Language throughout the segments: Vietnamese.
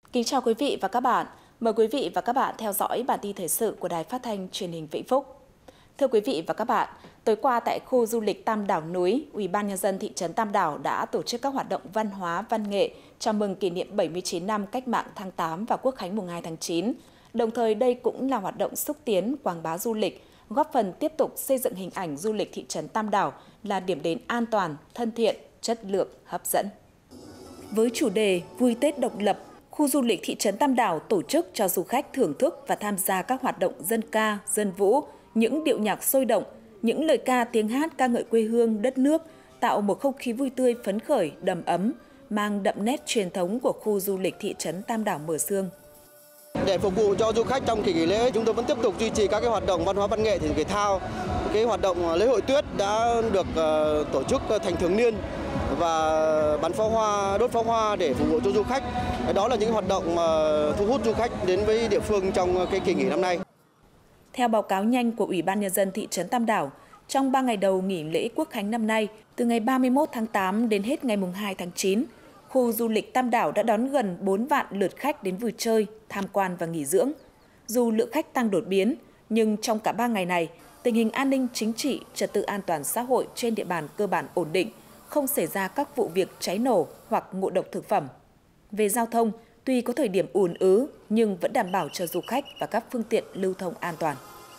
Kính chào quý vị và các bạn. Mời quý vị và các bạn theo dõi bản tin thời sự của Đài Phát thanh Truyền hình Vĩnh Phúc. Thưa quý vị và các bạn, tối qua tại khu du lịch Tam Đảo Núi, Ủy ban Nhân dân thị trấn Tam Đảo đã tổ chức các hoạt động văn hóa, văn nghệ chào mừng kỷ niệm 79 năm Cách mạng tháng 8 và Quốc khánh mùng 2 tháng 9. Đồng thời đây cũng là hoạt động xúc tiến, quảng bá du lịch, góp phần tiếp tục xây dựng hình ảnh du lịch thị trấn Tam Đảo là điểm đến an toàn, thân thiện, chất lượng, hấp dẫn. Với chủ đề Vui Tết độc lập, khu du lịch thị trấn Tam Đảo tổ chức cho du khách thưởng thức và tham gia các hoạt động dân ca, dân vũ, những điệu nhạc sôi động, những lời ca tiếng hát ca ngợi quê hương, đất nước, tạo một không khí vui tươi phấn khởi, đầm ấm, mang đậm nét truyền thống của khu du lịch thị trấn Tam Đảo Mường Xương. Để phục vụ cho du khách trong kỳ nghỉ lễ, chúng tôi vẫn tiếp tục duy trì các hoạt động văn hóa văn nghệ thể dục thể thao. Cái hoạt động lễ hội tuyết đã được tổ chức thành thường niên và bắn pháo hoa, đốt pháo hoa để phục vụ cho du khách. Đó là những hoạt động thu hút du khách đến với địa phương trong cái kỳ nghỉ năm nay. Theo báo cáo nhanh của Ủy ban Nhân dân thị trấn Tam Đảo, trong 3 ngày đầu nghỉ lễ Quốc khánh năm nay, từ ngày 31 tháng 8 đến hết ngày mùng 2 tháng 9, khu du lịch Tam Đảo đã đón gần 4 vạn lượt khách đến vui chơi, tham quan và nghỉ dưỡng. Dù lượng khách tăng đột biến, nhưng trong cả 3 ngày này, tình hình an ninh chính trị, trật tự an toàn xã hội trên địa bàn cơ bản ổn định, không xảy ra các vụ việc cháy nổ hoặc ngộ độc thực phẩm. Về giao thông, tuy có thời điểm ùn ứ nhưng vẫn đảm bảo cho du khách và các phương tiện lưu thông an toàn.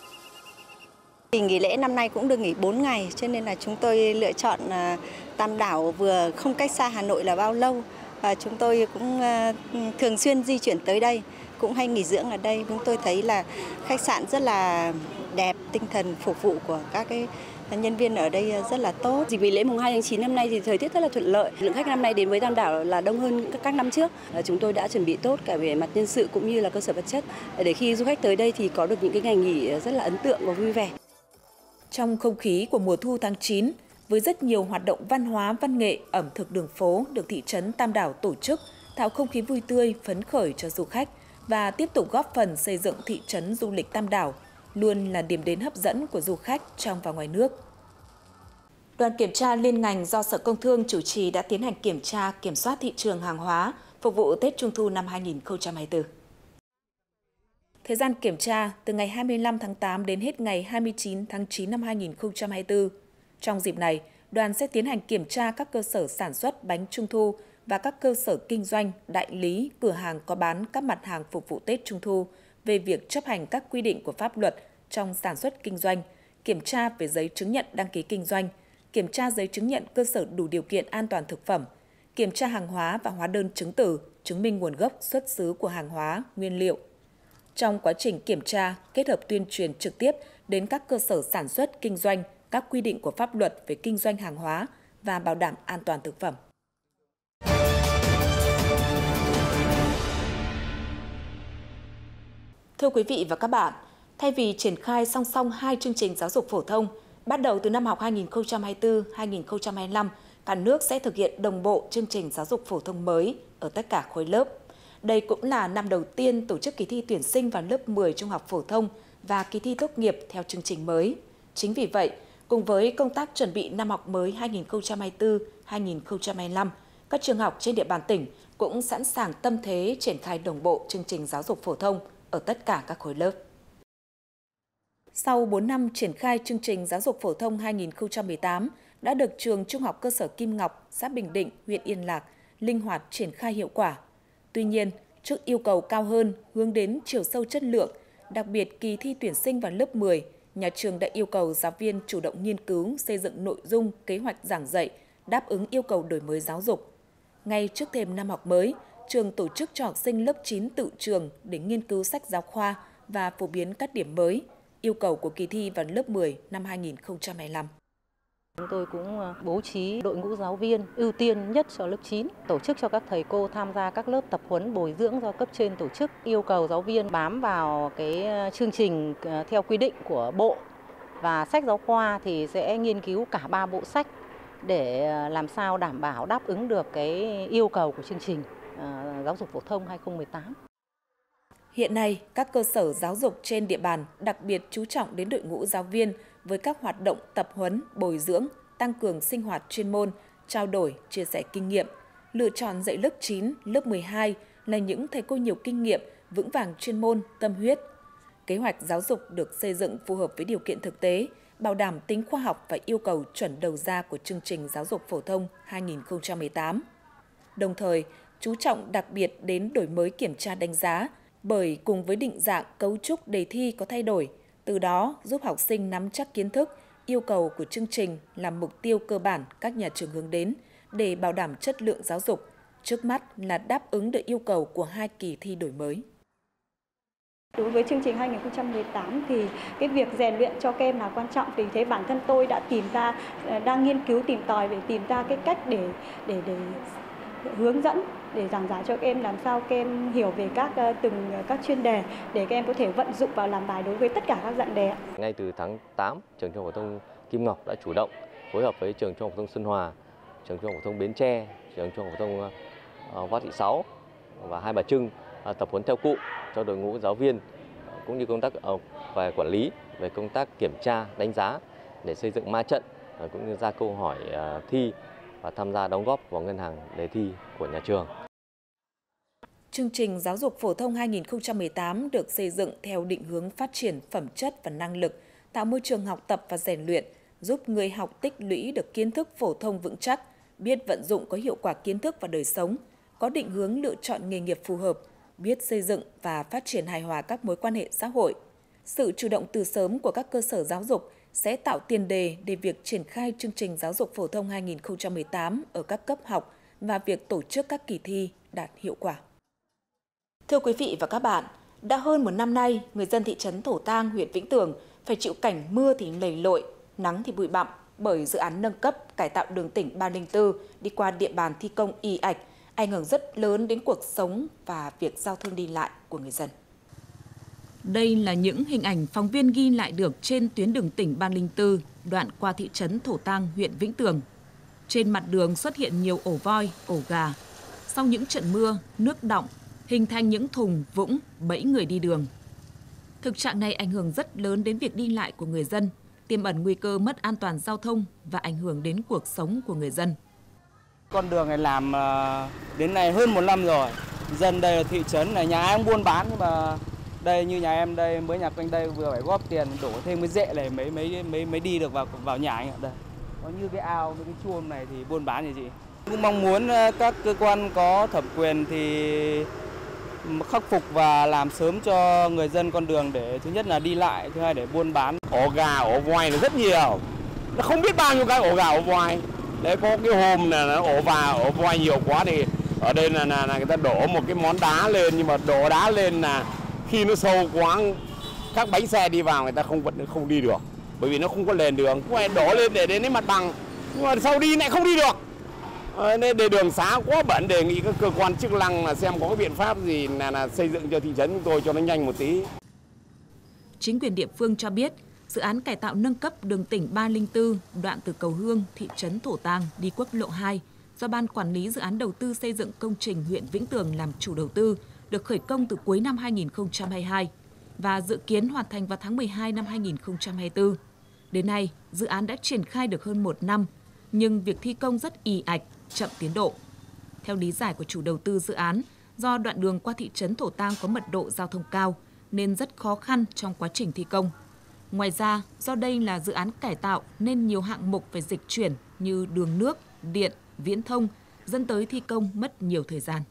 Kỳ nghỉ lễ năm nay cũng được nghỉ 4 ngày, cho nên là chúng tôi lựa chọn Tam Đảo vừa không cách xa Hà Nội là bao lâu. Và chúng tôi cũng thường xuyên di chuyển tới đây, cũng hay nghỉ dưỡng ở đây. Chúng tôi thấy là khách sạn rất là đẹp, tinh thần phục vụ của các cái nhân viên ở đây rất là tốt. Dịp nghỉ lễ mùng 2 tháng 9 năm nay thì thời tiết rất là thuận lợi. Lượng khách năm nay đến với Tam Đảo là đông hơn các năm trước. Chúng tôi đã chuẩn bị tốt cả về mặt nhân sự cũng như là cơ sở vật chất để khi du khách tới đây thì có được những cái ngày nghỉ rất là ấn tượng và vui vẻ. Trong không khí của mùa thu tháng 9, với rất nhiều hoạt động văn hóa, văn nghệ, ẩm thực đường phố được thị trấn Tam Đảo tổ chức, tạo không khí vui tươi, phấn khởi cho du khách và tiếp tục góp phần xây dựng thị trấn du lịch Tam Đảo, luôn là điểm đến hấp dẫn của du khách trong và ngoài nước. Đoàn kiểm tra liên ngành do Sở Công Thương chủ trì đã tiến hành kiểm tra, kiểm soát thị trường hàng hóa phục vụ Tết Trung thu năm 2024. Thời gian kiểm tra từ ngày 25 tháng 8 đến hết ngày 29 tháng 9 năm 2024. Trong dịp này, đoàn sẽ tiến hành kiểm tra các cơ sở sản xuất bánh Trung thu và các cơ sở kinh doanh, đại lý, cửa hàng có bán các mặt hàng phục vụ Tết Trung thu về việc chấp hành các quy định của pháp luật trong sản xuất kinh doanh, kiểm tra về giấy chứng nhận đăng ký kinh doanh, kiểm tra giấy chứng nhận cơ sở đủ điều kiện an toàn thực phẩm, kiểm tra hàng hóa và hóa đơn chứng từ, chứng minh nguồn gốc xuất xứ của hàng hóa, nguyên liệu. Trong quá trình kiểm tra, kết hợp tuyên truyền trực tiếp đến các cơ sở sản xuất, kinh doanh, các quy định của pháp luật về kinh doanh hàng hóa và bảo đảm an toàn thực phẩm. Thưa quý vị và các bạn, thay vì triển khai song song hai chương trình giáo dục phổ thông, bắt đầu từ năm học 2024-2025, cả nước sẽ thực hiện đồng bộ chương trình giáo dục phổ thông mới ở tất cả khối lớp. Đây cũng là năm đầu tiên tổ chức kỳ thi tuyển sinh vào lớp 10 trung học phổ thông và kỳ thi tốt nghiệp theo chương trình mới. Chính vì vậy, cùng với công tác chuẩn bị năm học mới 2024-2025, các trường học trên địa bàn tỉnh cũng sẵn sàng tâm thế triển khai đồng bộ chương trình giáo dục phổ thông ở tất cả các khối lớp. Sau 4 năm triển khai chương trình giáo dục phổ thông 2018, đã được trường Trung học cơ sở Kim Ngọc, xã Bình Định, huyện Yên Lạc linh hoạt triển khai hiệu quả. Tuy nhiên, trước yêu cầu cao hơn hướng đến chiều sâu chất lượng, đặc biệt kỳ thi tuyển sinh vào lớp 10, nhà trường đã yêu cầu giáo viên chủ động nghiên cứu xây dựng nội dung, kế hoạch giảng dạy, đáp ứng yêu cầu đổi mới giáo dục. Ngay trước thềm năm học mới, trường tổ chức cho học sinh lớp 9 tự trường để nghiên cứu sách giáo khoa và phổ biến các điểm mới, yêu cầu của kỳ thi vào lớp 10 năm 2025. Chúng tôi cũng bố trí đội ngũ giáo viên ưu tiên nhất cho lớp 9, tổ chức cho các thầy cô tham gia các lớp tập huấn bồi dưỡng do cấp trên tổ chức, yêu cầu giáo viên bám vào cái chương trình theo quy định của Bộ và sách giáo khoa thì sẽ nghiên cứu cả 3 bộ sách để làm sao đảm bảo đáp ứng được cái yêu cầu của chương trình giáo dục phổ thông 2018. Hiện nay, các cơ sở giáo dục trên địa bàn đặc biệt chú trọng đến đội ngũ giáo viên với các hoạt động tập huấn, bồi dưỡng, tăng cường sinh hoạt chuyên môn, trao đổi, chia sẻ kinh nghiệm, lựa chọn dạy lớp 9, lớp 12 là những thầy cô nhiều kinh nghiệm, vững vàng chuyên môn, tâm huyết. Kế hoạch giáo dục được xây dựng phù hợp với điều kiện thực tế, bảo đảm tính khoa học và yêu cầu chuẩn đầu ra của chương trình giáo dục phổ thông 2018. Đồng thời, chú trọng đặc biệt đến đổi mới kiểm tra đánh giá, bởi cùng với định dạng cấu trúc đề thi có thay đổi, từ đó giúp học sinh nắm chắc kiến thức, yêu cầu của chương trình là mục tiêu cơ bản các nhà trường hướng đến để bảo đảm chất lượng giáo dục, trước mắt là đáp ứng được yêu cầu của 2 kỳ thi đổi mới. Đối với chương trình 2018 thì cái việc rèn luyện cho các em là quan trọng, vì thế bản thân tôi đã đang nghiên cứu tìm tòi để tìm ra cái cách để hướng dẫn, để giảng giải cho các em làm sao các em hiểu về các chuyên đề để các em có thể vận dụng vào làm bài đối với tất cả các dạng đề. Ngay từ tháng 8, trường Trung học phổ thông Kim Ngọc đã chủ động phối hợp với trường Trung học phổ thông Xuân Hòa, trường Trung học phổ thông Bến Tre, trường Trung học phổ thông Võ Thị Sáu và Hai Bà Trưng tập huấn theo cụ cho đội ngũ giáo viên, cũng như công tác về quản lý, về công tác kiểm tra, đánh giá để xây dựng ma trận, cũng như ra câu hỏi thi và tham gia đóng góp vào ngân hàng đề thi của nhà trường. Chương trình giáo dục phổ thông 2018 được xây dựng theo định hướng phát triển phẩm chất và năng lực, tạo môi trường học tập và rèn luyện, giúp người học tích lũy được kiến thức phổ thông vững chắc, biết vận dụng có hiệu quả kiến thức vào đời sống, có định hướng lựa chọn nghề nghiệp phù hợp, biết xây dựng và phát triển hài hòa các mối quan hệ xã hội. Sự chủ động từ sớm của các cơ sở giáo dục sẽ tạo tiền đề để việc triển khai chương trình giáo dục phổ thông 2018 ở các cấp học và việc tổ chức các kỳ thi đạt hiệu quả. Thưa quý vị và các bạn, đã hơn một năm nay, người dân thị trấn Thổ Tang, huyện Vĩnh Tường phải chịu cảnh mưa thì lầy lội, nắng thì bụi bặm bởi dự án nâng cấp cải tạo đường tỉnh 304 đi qua địa bàn thi công ì ạch, ảnh hưởng rất lớn đến cuộc sống và việc giao thương đi lại của người dân. Đây là những hình ảnh phóng viên ghi lại được trên tuyến đường tỉnh 304, đoạn qua thị trấn Thổ Tang, huyện Vĩnh Tường. Trên mặt đường xuất hiện nhiều ổ voi, ổ gà. Sau những trận mưa, nước đọng, hình thành những thùng, vũng, bẫy người đi đường. Thực trạng này ảnh hưởng rất lớn đến việc đi lại của người dân, tiềm ẩn nguy cơ mất an toàn giao thông và ảnh hưởng đến cuộc sống của người dân. Con đường này làm đến nay hơn 1 năm rồi. Dân đây là thị trấn này, nhà ai cũng buôn bán, nhưng mà đây như nhà em đây mới nhà quanh đây vừa phải góp tiền đổ thêm cái rễ này mới đi được vào nhà anh ạ. Đây có như cái ao với cái chuông này thì buôn bán gì chị. Cũng mong muốn các cơ quan có thẩm quyền thì khắc phục và làm sớm cho người dân con đường để thứ nhất là đi lại, thứ hai để buôn bán. Ổ gà, ổ voi là rất nhiều, nó không biết bao nhiêu cái ổ gà, ổ voi. Đấy, có cái hôm là nó ổ voi nhiều quá thì ở đây là người ta đổ một cái món đá lên, nhưng mà đổ đá lên là khi nó sâu quá, các bánh xe đi vào người ta không đi được, bởi vì nó không có nền đường, phải đổ lên để đến cái mặt bằng, nhưng mà sau đi lại không đi được. Nên để đường xá quá bẩn, đề nghị các cơ quan chức năng là xem có cái biện pháp gì là xây dựng cho thị trấn chúng tôi cho nó nhanh một tí. Chính quyền địa phương cho biết, dự án cải tạo nâng cấp đường tỉnh 304 đoạn từ Cầu Hương, thị trấn Thổ Tang đi quốc lộ 2 do Ban Quản lý Dự án Đầu tư xây dựng công trình huyện Vĩnh Tường làm chủ đầu tư được khởi công từ cuối năm 2022 và dự kiến hoàn thành vào tháng 12 năm 2024. Đến nay, dự án đã triển khai được hơn 1 năm, nhưng việc thi công rất ì ạch, chậm tiến độ. Theo lý giải của chủ đầu tư dự án, do đoạn đường qua thị trấn Thổ Tang có mật độ giao thông cao nên rất khó khăn trong quá trình thi công. Ngoài ra, do đây là dự án cải tạo nên nhiều hạng mục phải dịch chuyển như đường nước, điện, viễn thông, dẫn tới thi công mất nhiều thời gian.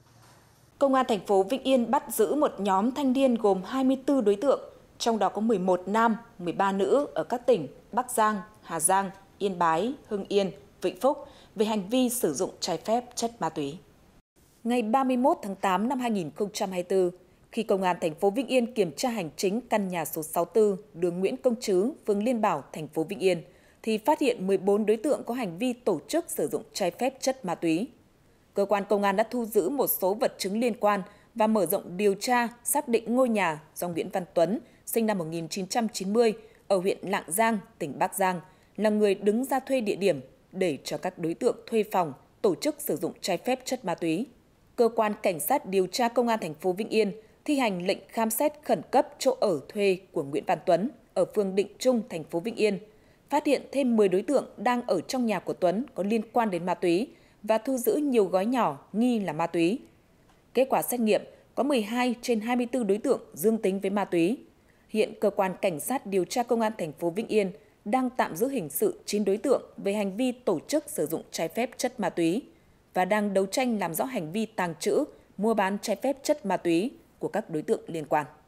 Công an thành phố Vĩnh Yên bắt giữ một nhóm thanh niên gồm 24 đối tượng, trong đó có 11 nam, 13 nữ ở các tỉnh Bắc Giang, Hà Giang, Yên Bái, Hưng Yên, Vĩnh Phúc về hành vi sử dụng trái phép chất ma túy. Ngày 31 tháng 8 năm 2024, khi Công an thành phố Vĩnh Yên kiểm tra hành chính căn nhà số 64, đường Nguyễn Công Trứ, phường Liên Bảo, thành phố Vĩnh Yên, thì phát hiện 14 đối tượng có hành vi tổ chức sử dụng trái phép chất ma túy. Cơ quan công an đã thu giữ một số vật chứng liên quan và mở rộng điều tra xác định ngôi nhà do Nguyễn Văn Tuấn, sinh năm 1990, ở huyện Lạng Giang, tỉnh Bắc Giang, là người đứng ra thuê địa điểm để cho các đối tượng thuê phòng tổ chức sử dụng trái phép chất ma túy. Cơ quan Cảnh sát điều tra Công an thành phố Vĩnh Yên thi hành lệnh khám xét khẩn cấp chỗ ở thuê của Nguyễn Văn Tuấn ở phường Định Trung, thành phố Vĩnh Yên, phát hiện thêm 10 đối tượng đang ở trong nhà của Tuấn có liên quan đến ma túy và thu giữ nhiều gói nhỏ nghi là ma túy. Kết quả xét nghiệm có 12 trên 24 đối tượng dương tính với ma túy. Hiện cơ quan cảnh sát điều tra công an thành phố Vĩnh Yên đang tạm giữ hình sự 9 đối tượng về hành vi tổ chức sử dụng trái phép chất ma túy và đang đấu tranh làm rõ hành vi tàng trữ, mua bán trái phép chất ma túy của các đối tượng liên quan.